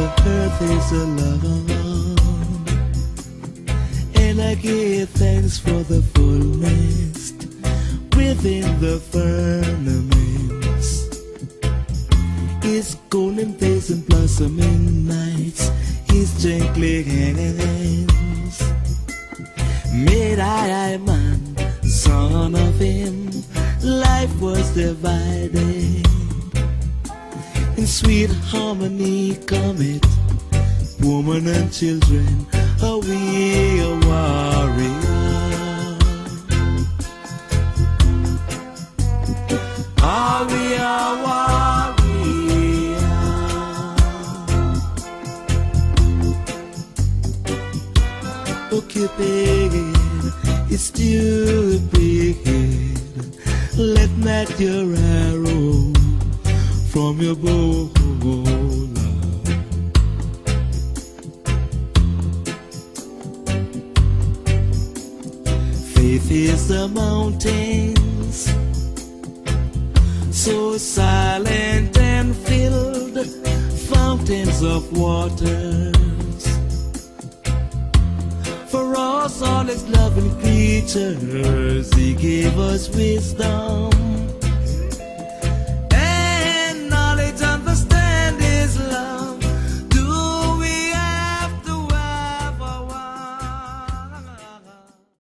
the earth is alone, and I give thanks for the fullness within the firmaments. His golden days and blossoming nights, His gently hands made I man, son of Him. Life was divided in sweet harmony. Come it, woman and children, are we a warrior? Are we a warrior? Oh, Cupid, it's stupid. Let not your arrow from your bow. Faith is the mountains, so silent and filled, fountains of waters. For us, all His loving creatures, He gave us wisdom